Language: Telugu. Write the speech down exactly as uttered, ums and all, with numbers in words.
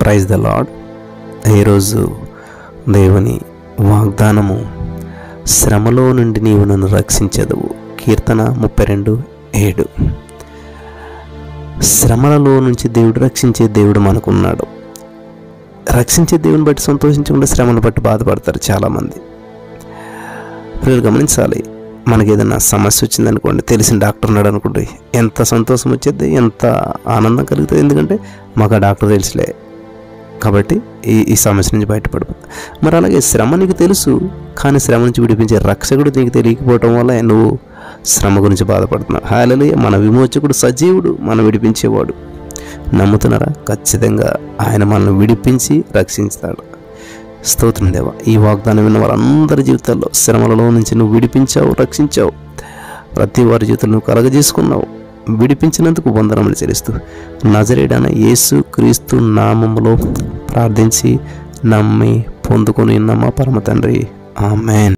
Praise the lord. ఈరోజు దేవుని వాగ్దానము, శ్రమలో నుండి నీవు నన్ను రక్షించెదవు. కీర్తన ముప్పై రెండు ఏడు. శ్రమలలో నుంచి దేవుడు రక్షించే దేవుడు మనకున్నాడు. రక్షించే దేవుని బట్టి సంతోషించకుండా శ్రమను బట్టి బాధపడతారు చాలామంది. పిల్లలు గమనించాలి. మనకి ఏదైనా సమస్య వచ్చిందనుకోండి, తెలిసిన డాక్టర్ ఉన్నాడు అనుకోండి, ఎంత సంతోషం వచ్చేది, ఎంత ఆనందం కలుగుతుంది. ఎందుకంటే మాకు ఆ డాక్టర్ తెలుసులే కాబట్టి ఈ ఈ సమస్య నుంచి బయటపడిపోతుంది. మరి అలాగే శ్రమ నీకు తెలుసు, కానీ శ్రమ నుంచి విడిపించే రక్షకుడు నీకు తెలియకపోవటం వల్ల నువ్వు శ్రమ గురించి బాధపడుతున్నావు. హల్లెలూయా. మన విమోచకుడు సజీవుడు, మనం విడిపించేవాడు. నమ్ముతున్నారా? ఖచ్చితంగా ఆయన మనల్ని విడిపించి రక్షిస్తాడు. స్తోత్రం దేవా. ఈ వాగ్దానం విన్న వారందరి జీవితాల్లో శ్రమలలో నుంచి నువ్వు విడిపించావు, రక్షించావు. ప్రతి వారి జీవితంలో నువ్వు కలగజేసుకున్నావు. విడిపించినందుకు వందనములు చెల్లిస్తూ నజరేయుడైన యేసు క్రీస్తు నామములో ప్రార్థించి నమ్మి పొందుకొని నమ్మ పరమ తండ్రి, ఆమేన్.